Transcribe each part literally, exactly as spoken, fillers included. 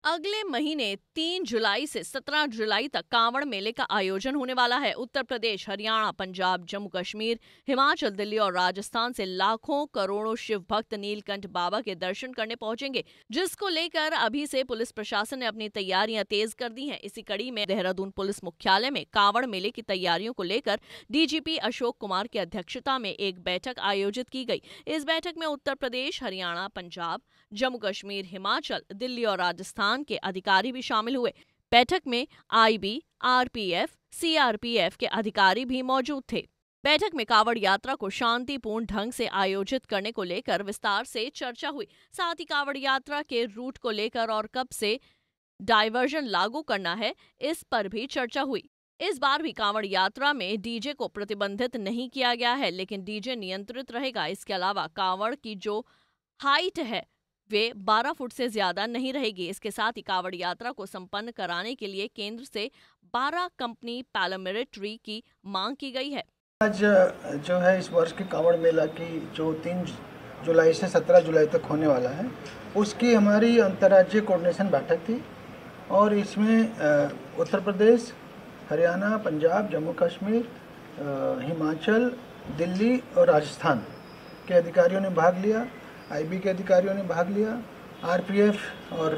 अगले महीने तीन जुलाई से सत्रह जुलाई तक कांवड़ मेले का आयोजन होने वाला है। उत्तर प्रदेश, हरियाणा, पंजाब, जम्मू कश्मीर, हिमाचल, दिल्ली और राजस्थान से लाखों करोड़ों शिव भक्त नीलकंठ बाबा के दर्शन करने पहुंचेंगे, जिसको लेकर अभी से पुलिस प्रशासन ने अपनी तैयारियां तेज कर दी हैं। इसी कड़ी में देहरादून पुलिस मुख्यालय में कांवड़ मेले की तैयारियों को लेकर डीजीपी अशोक कुमार की अध्यक्षता में एक बैठक आयोजित की गई। इस बैठक में उत्तर प्रदेश, हरियाणा, पंजाब, जम्मू कश्मीर, हिमाचल, दिल्ली और राजस्थान के अधिकारी भी शामिल हुए। बैठक में आईबी, आरपीएफ, सीआरपीएफ के अधिकारी भी मौजूद थे। बैठक में कांवड़ यात्रा को शांतिपूर्ण ढंग से आयोजित करने को लेकर विस्तार से चर्चा हुई। साथ ही कांवड़ यात्रा के रूट को लेकर और कब से डायवर्जन लागू करना है, इस पर भी चर्चा हुई। इस बार भी कांवड़ यात्रा में डीजे को प्रतिबंधित नहीं किया गया है, लेकिन डीजे नियंत्रित रहेगा। इसके अलावा कांवड़ की जो हाइट है वे बारह फुट से ज्यादा नहीं रहेगी। इसके साथ ही कांवड़ यात्रा को संपन्न कराने के लिए केंद्र से बारह कंपनी पैरामिलिट्री की मांग की गई है। आज जो है इस वर्ष की कांवड़ मेला की जो तीन जुलाई से सत्रह जुलाई तक होने वाला है, उसकी हमारी अंतर्राज्यीय कोऑर्डिनेशन बैठक थी और इसमें उत्तर प्रदेश, हरियाणा, पंजाब, जम्मू कश्मीर, हिमाचल, दिल्ली और राजस्थान के अधिकारियों ने भाग लिया। आईबी के अधिकारियों ने भाग लिया, आरपीएफ और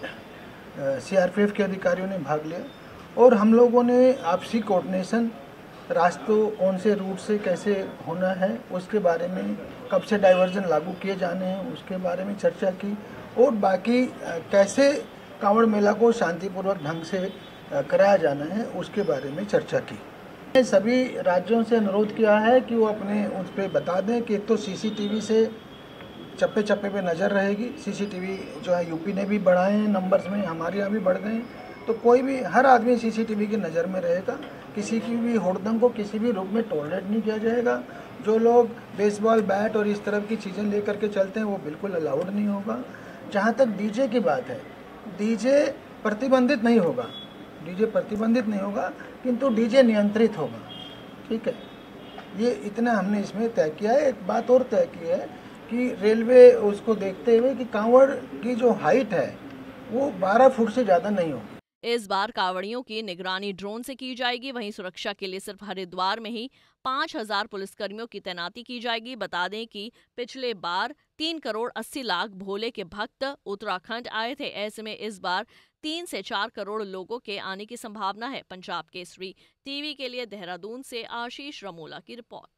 सीआरपीएफ के अधिकारियों ने भाग लिया और हम लोगों ने आपसी कोऑर्डिनेशन, रास्तों कौन से रूट से कैसे होना है उसके बारे में, कब से डाइवर्जन लागू किए जाने हैं उसके बारे में चर्चा की और बाकी कैसे कांवड़ मेला को शांतिपूर्वक ढंग से कराया जाना है उसके बारे में चर्चा की। सभी राज्यों से अनुरोध किया है कि वो अपने उस पर बता दें कि एक तो सीसीटीवी से चप्पे चप्पे पे नज़र रहेगी। सीसीटीवी जो है यूपी ने भी बढ़ाए हैं नंबर्स में, हमारे यहाँ भी बढ़ गए हैं, तो कोई भी हर आदमी सीसीटीवी की नज़र में रहेगा। किसी की भी हुड़दंग को किसी भी रूप में टॉलरेट नहीं किया जाएगा। जो लोग बेसबॉल बैट और इस तरह की चीज़ें लेकर के चलते हैं वो बिल्कुल अलाउड नहीं होगा। जहाँ तक डीजे की बात है, डीजे प्रतिबंधित नहीं होगा, डीजे प्रतिबंधित नहीं होगा किंतु डीजे नियंत्रित होगा। ठीक है, ये इतना हमने इसमें तय किया है। एक बात और तय की है कि रेलवे उसको देखते हुए कि कांवड़ की जो हाइट है वो बारह फुट से ज़्यादा नहीं होगी। इस बार कांवड़ियों की निगरानी ड्रोन से की जाएगी। वहीं सुरक्षा के लिए सिर्फ हरिद्वार में ही पाँच हजार पुलिसकर्मियों की तैनाती की जाएगी। बता दें कि पिछले बार तीन करोड़ अस्सी लाख भोले के भक्त उत्तराखंड आए थे। ऐसे में इस बार तीन से चार करोड़ लोगों के आने की संभावना है। पंजाब केसरी टीवी के लिए देहरादून से आशीष रमोला की रिपोर्ट।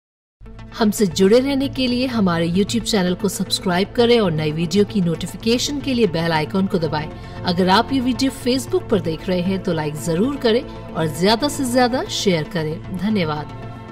हमसे जुड़े रहने के लिए हमारे यूट्यूब चैनल को सब्सक्राइब करें और नई वीडियो की नोटिफिकेशन के लिए बेल आइकॉन को दबाएं। अगर आप ये वीडियो फेसबुक पर देख रहे हैं तो लाइक जरूर करें और ज्यादा से ज्यादा शेयर करें। धन्यवाद।